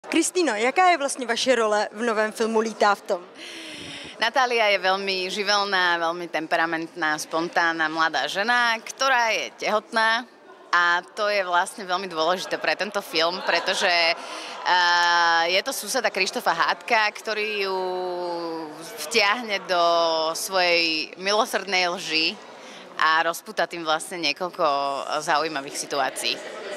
Kristýno, jaká je vlastně vaše role v novém filmu Lítá v tom? Natália je veľmi živelná, veľmi temperamentná, spontánna mladá žena, ktorá je tehotná a to je vlastne veľmi dôležité pre tento film, pretože je to suseda Krištofa Hádka, ktorý ju vtiahne do svojej milosrdnej lži a rozpúta tým vlastne niekoľko zaujímavých situácií.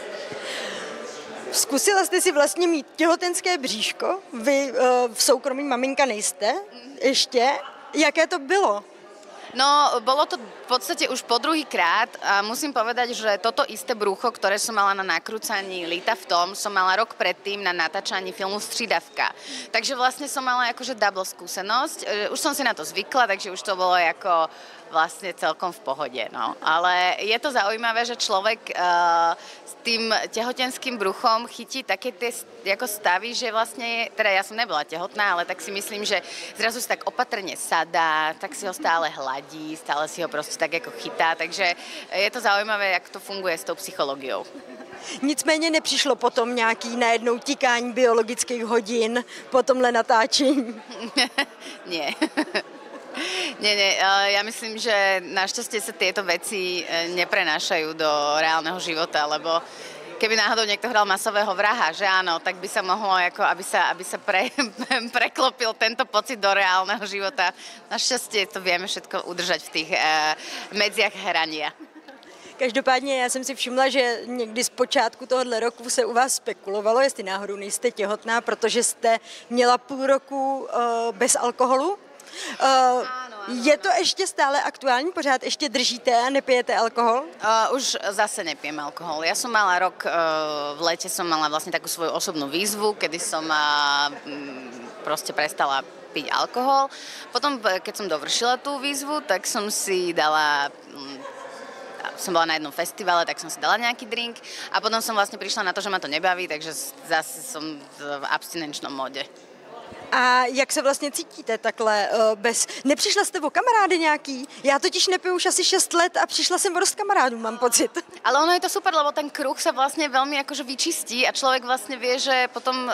Zkusila jste si vlastně mít těhotenské bříško, vy v soukromí maminka nejste ještě. Jaké to bylo? No, bolo to v podstate už po druhý krát a musím povedať, že toto isté brúcho, ktoré som mala na nakrúcaní Líta v tom, som mala rok predtým na natáčaní filmu Střídavka. Takže vlastne som mala akože double skúsenosť. Už som si na to zvykla, takže už to bolo ako vlastne celkom v pohode. No. Ale je to zaujímavé, že človek s tým tehotenským bruchom chytí také tie ako stavy, že vlastne, teda ja som nebola tehotná, ale tak si myslím, že zrazu si tak opatrne sadá, tak si ho stále hladí, stále si ho proste tak ako chytá, takže je to zaujímavé, jak to funguje s tou psychológiou. Nicméně nepřišlo potom nějaký najednou tikání biologických hodin po tomhle natáčení? Nie. Nie, ja myslím, že našťastie sa tieto veci neprenášajú do reálneho života, lebo keby náhodou niekto hral masového vraha, že áno, tak by sa mohlo, ako aby sa preklopil tento pocit do reálneho života. Našťastie to vieme všetko udržať v tých medziach hrania. Každopádně já jsem si všimla, že někdy z počátku tohohle roku se u vás spekulovalo, jestli náhodou nejste těhotná, protože jste měla půl roku bez alkoholu. Je to ještě stále aktuální? Pořád ještě držíte a nepijete alkohol? Už zase nepijem alkohol. Ja som mala rok, v lete som mala vlastne takú svoju osobnú výzvu, kedy som proste prestala piť alkohol. Potom, keď som dovršila tú výzvu, tak som si dala som bola na jednom festivale, tak som si dala nejaký drink a potom som vlastne prišla na to, že ma to nebaví, takže zase som v abstinenčnom móde. A jak se vlastně cítíte takhle bez... Nepřišla jste o kamarády nějaký? Já totiž nepiju už asi 6 let a přišla jsem o dost kamarádů, mám pocit. Ale ono je to super, lebo ten kruh sa vlastne veľmi akože vyčistí a človek vlastne vie, že potom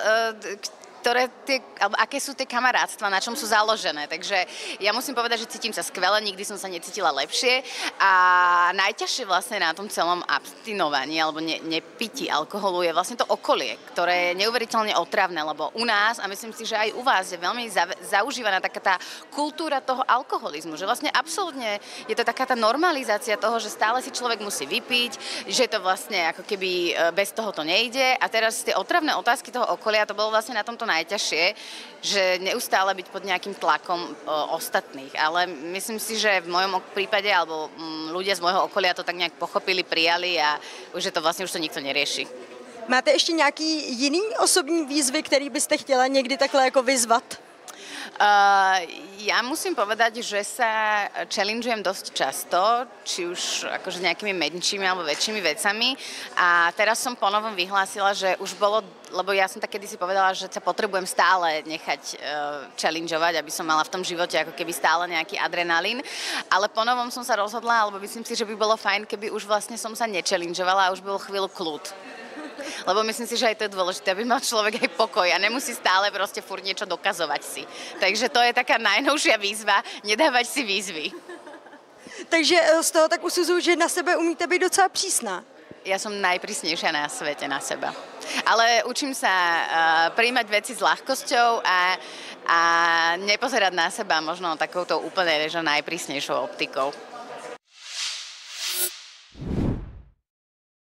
aké sú tie kamarátstva, na čom sú založené. Takže ja musím povedať, že cítim sa skvele, nikdy som sa necítila lepšie a najťažšie vlastne na tom celom abstinovaní alebo nepití alkoholu je vlastne to okolie, ktoré je neuveriteľne otravné, lebo u nás a myslím si, že aj u vás je veľmi zaužívaná taká tá kultúra toho alkoholizmu, že vlastne absolútne je to taká tá normalizácia toho, že stále si človek musí vypiť, že to vlastne ako keby bez toho to nejde a teraz tie otravné otázky toho okolia, to bolo vlastne na tomto najťažšie, že neustále byť pod nejakým tlakom ostatných. Ale myslím si, že v mojom prípade, alebo ľudia z môjho okolia to tak nejak pochopili, prijali a už to nikto nerieši. Máte ještě nějaký jiný osobní výzvy, který byste chtěla někdy takhle jako vyzvat? Ja musím povedať, že sa challengeujem dosť často, či už akože nejakými menšími alebo väčšími vecami a teraz som ponovom vyhlásila, že už bolo, lebo ja som tak kedysi povedala, že sa potrebujem stále nechať challengeovať, aby som mala v tom živote ako keby stále nejaký adrenalín, ale ponovom som sa rozhodla, alebo myslím si, že by bolo fajn, keby už vlastne som sa nechallengeovala a už bol chvíľu kľud. Lebo myslím si, že aj to je dôležité, aby mal človek aj pokoj a nemusí stále proste furt niečo dokazovať si. Takže to je taká najnovšia výzva, nedávať si výzvy. Takže z toho tak usuzuju, že na sebe umíte byť docela prísna. Ja som najprísnejšia na svete na seba. Ale učím sa prijímať veci s ľahkosťou a nepozerať na seba možno takouto úplne najprísnejšou optikou.